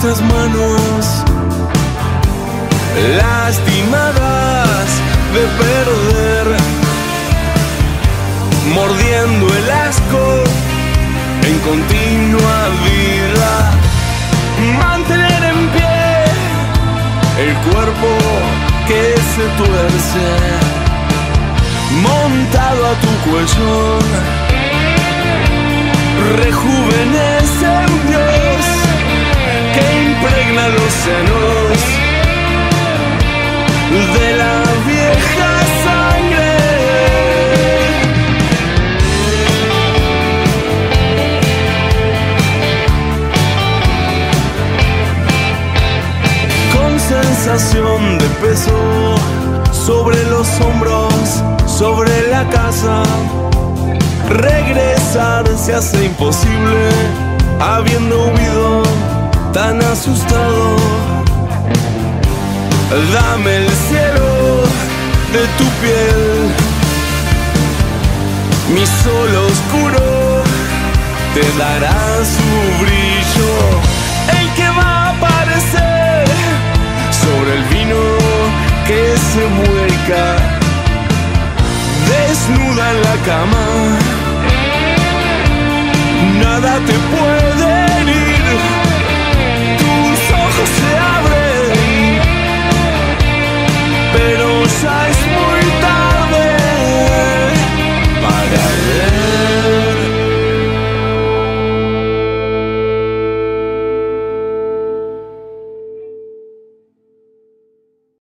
las manos lastimadas de perder, mordiendo el asco en continua vida. Mantener en pie el cuerpo que se tuerce, montado a tu cuello, rejuvenece un Dios que impregna los senos de la vieja sangre. Con sensación de peso sobre los hombros, sobre la casa, regresar se hace imposible, habiendo huido tan asustado. Dame el cielo de tu piel, mi sol oscuro te dará su brillo, el que va a aparecer sobre el vino que se vuelca desnuda en la cama. Nada te puede herir, tus ojos se abren, pero ya es muy tarde.